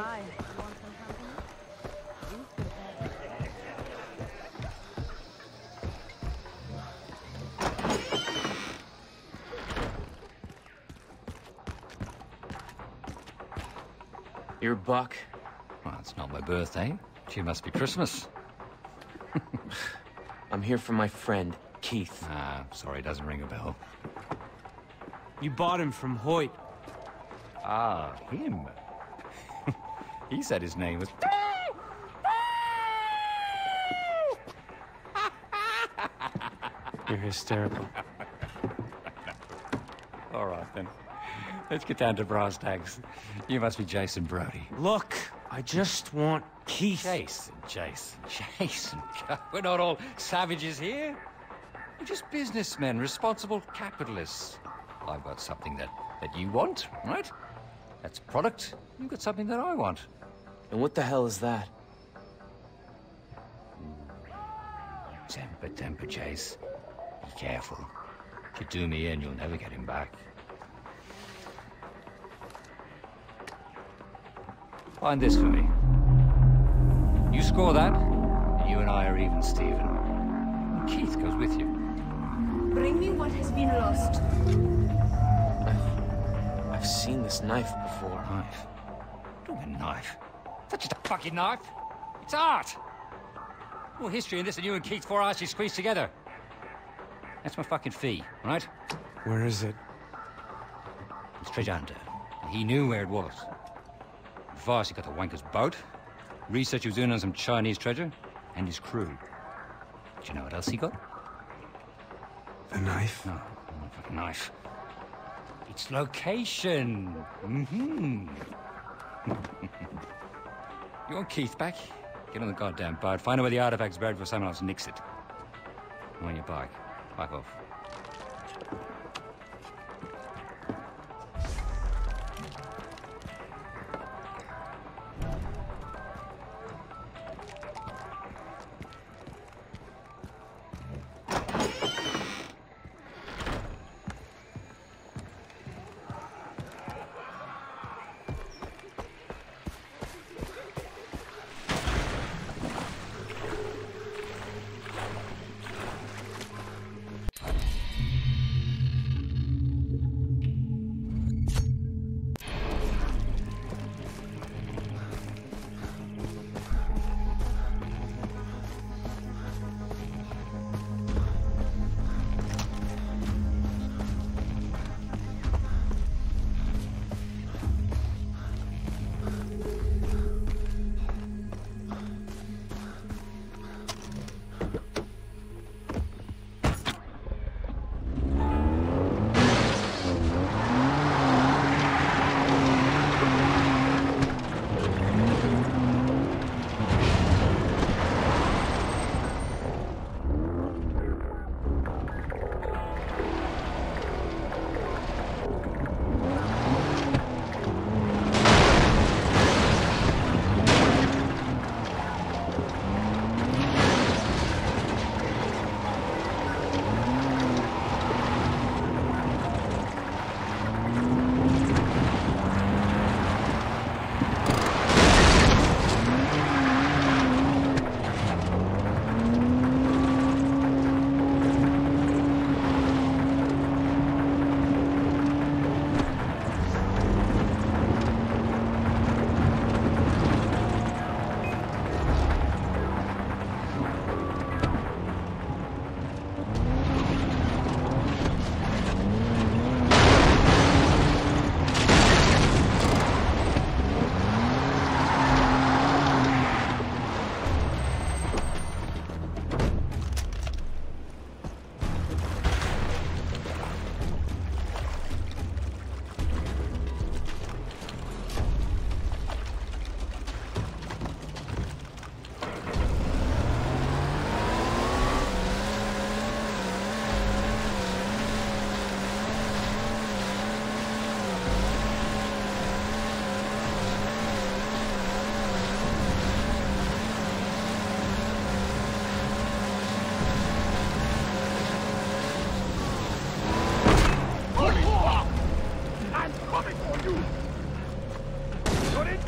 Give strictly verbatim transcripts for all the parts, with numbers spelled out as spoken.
Hi. You want some company? You's good at that. You're Buck? Well, it's not my birthday. It must be Christmas. I'm here for my friend, Keith. Ah, sorry, it doesn't ring a bell. You bought him from Hoyt. Ah, him. He said his name was... You're hysterical. All right, then. Let's get down to brass tacks. You must be Jason Brody. Look, I just want Keith. Jason, Jason, Jason. We're not all savages here. We're just businessmen, responsible capitalists. I've got something that, that you want, right? That's a product. You've got something that I want. And what the hell is that? Temper, temper, Chase. Be careful. If you do me in, you'll never get him back. Find this for me. You score that, and you and I are even, Stephen. And Keith goes with you. Bring me what has been lost. I've, I've seen this knife before. Knife? Don't mean knife. That's just a fucking knife. It's art. More history in this than you and Keith's four arches squeezed together. That's my fucking fee, right? Where is it? It's Trajanta. And he knew where it was. First, he got the wanker's boat. Research he was doing on some Chinese treasure. And his crew. Do you know what else he got? The knife? No, no fucking knife. Its location. Mm-hmm. You want Keith back? Get on the goddamn boat. Find out where the artifact's buried before someone else nicks it. On your bike. Bike off.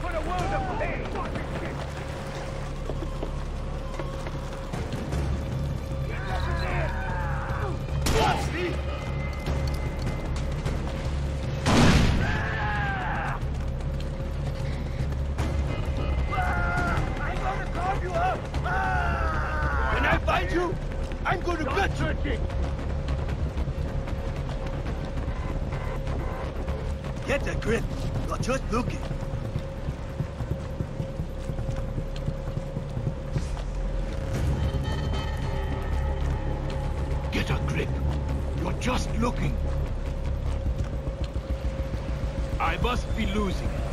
for the world of pain! Get over there! Watch me! I'm gonna carve you up! When I find you, I'm gonna gut you! Get a grip! You're just looking! Get a grip! You're just looking! I must be losing it.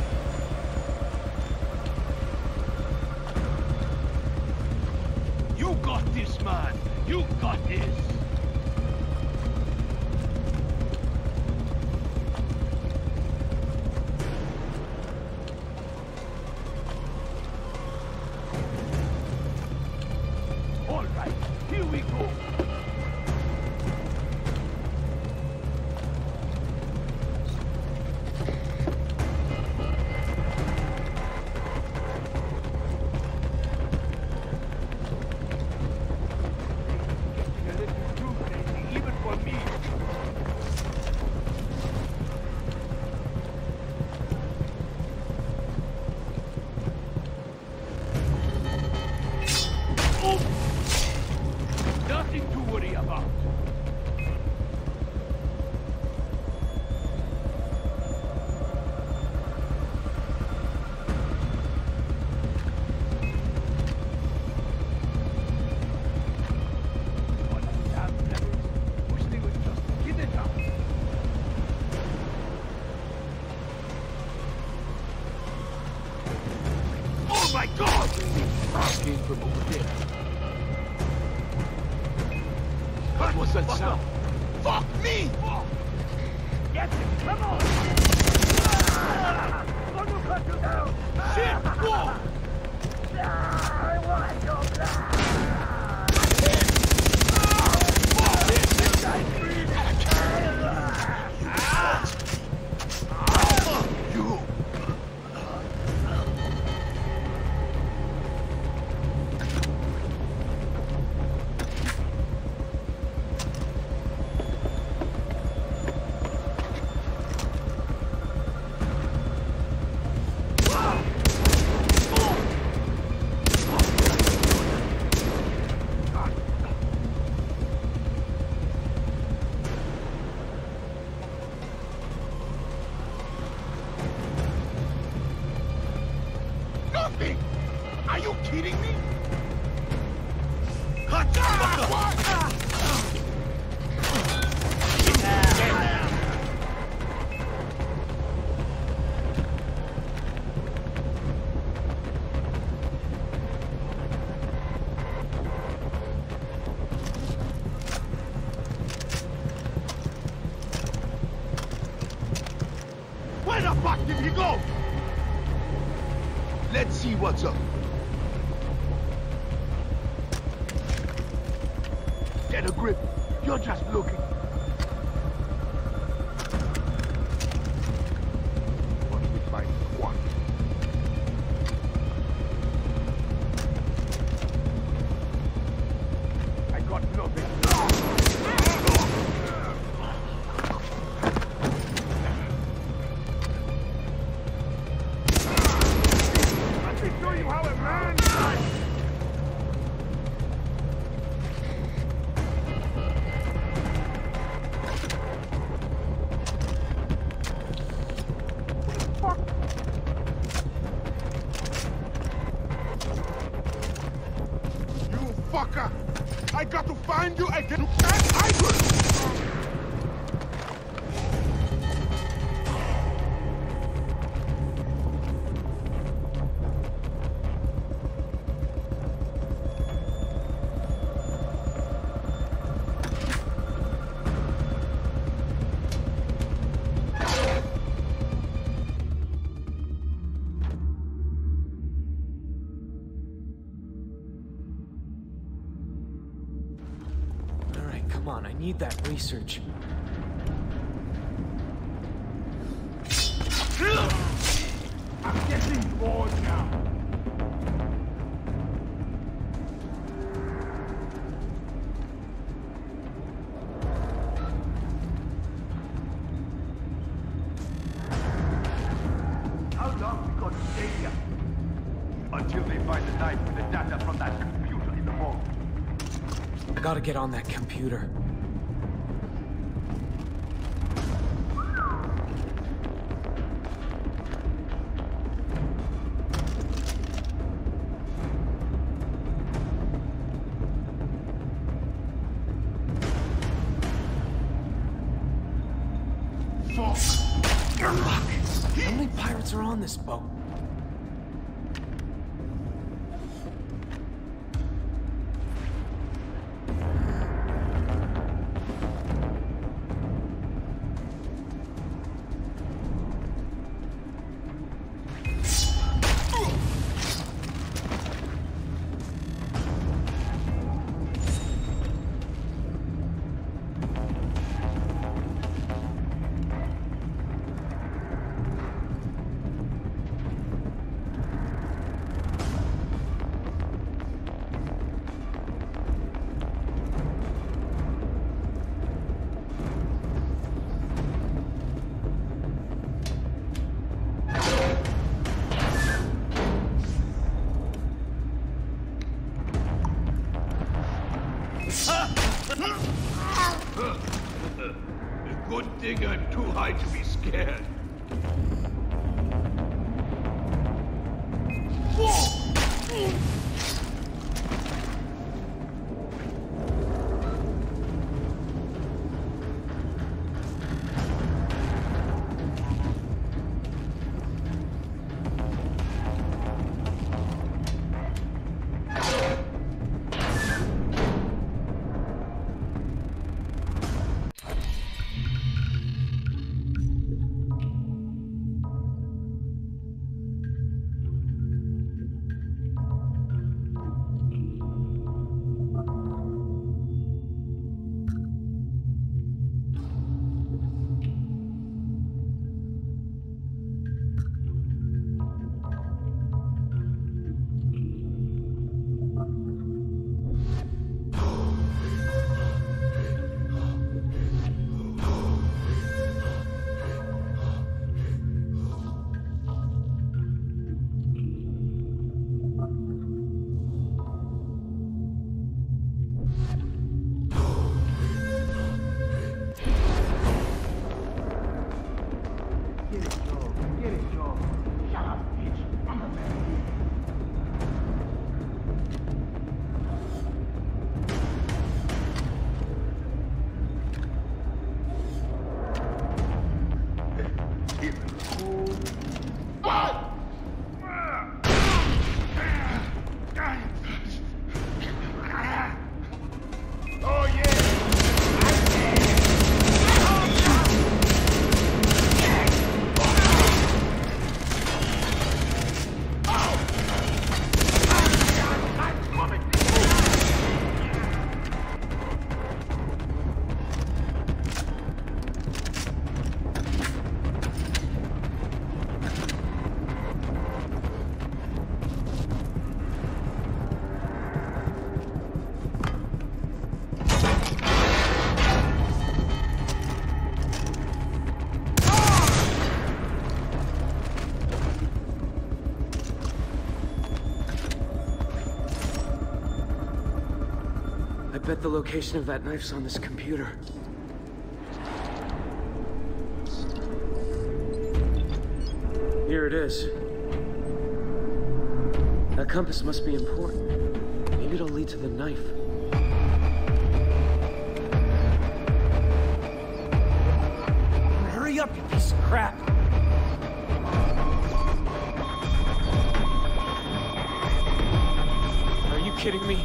You got this, man! You got this! All right, here we go! Nothing to worry about. What the damn devils? Wish they would just get it out. Oh my God! Came from over there. What was that sound? Fuck me! Get it! Come on! I'm gonna cut you down! Shit! Whoa! I want your blood! You! Nothing! Are you kidding me? Cut! What the? Where the fuck did he go? Let's see what's up. Get a grip. You're just looking. What we find one. I got nothing. Let me show you how a man does. Fucker! I got to find you and get you can't hide it! Come on, I need that research. I'm getting Pressing forward now. How long we gonna stay here? Until they find the knife with the data from that computer in the vault. I gotta get on that computer. How many pirates are on this boat? Good thing I'm too high to be scared. I bet the location of that knife's on this computer. Here it is. That compass must be important. Maybe it'll lead to the knife. Hurry up, you piece of crap! Are you kidding me?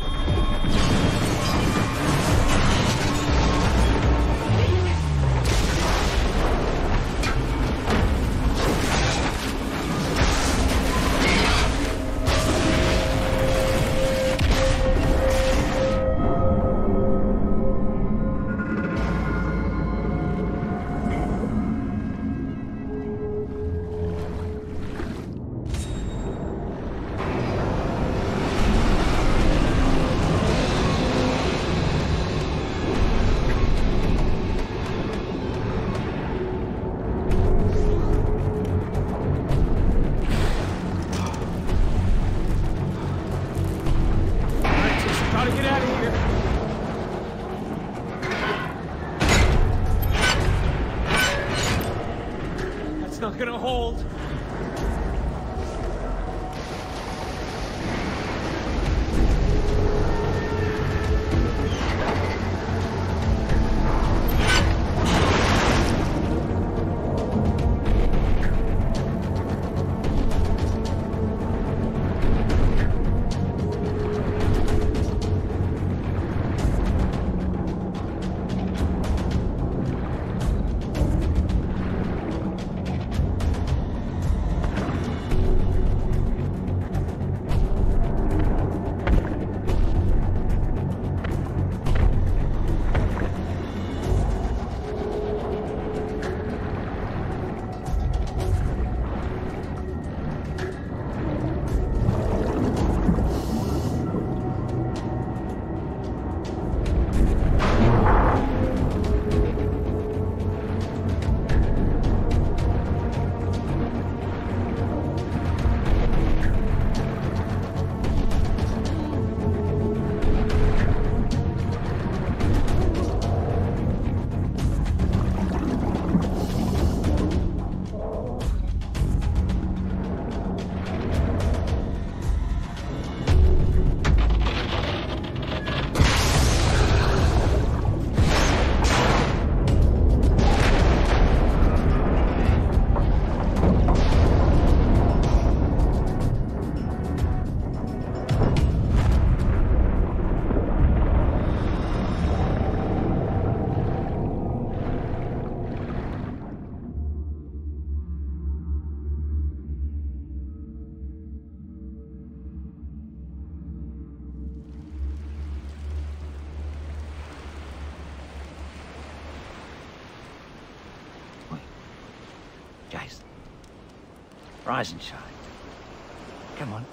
It's not gonna hold. Jason. Rise and shine. Come on.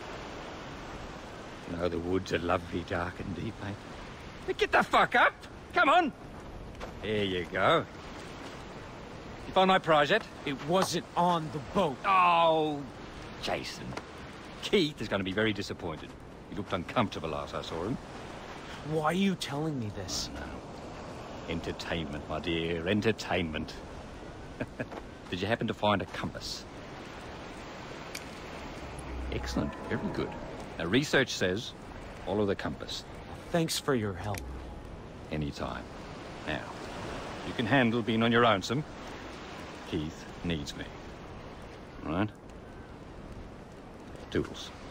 You know the woods are lovely, dark and deep, mate. But get the fuck up! Come on! There you go. You find my prize yet? It wasn't on the boat. Oh, Jason. Keith is going to be very disappointed. He looked uncomfortable last I saw him. Why are you telling me this? Oh, no. Entertainment, my dear. Entertainment. Did you happen to find a compass? Excellent. Very good. Now, research says follow the compass. Thanks for your help. Anytime. Now, you can handle being on your own, some. Keith needs me. All right? Toodles.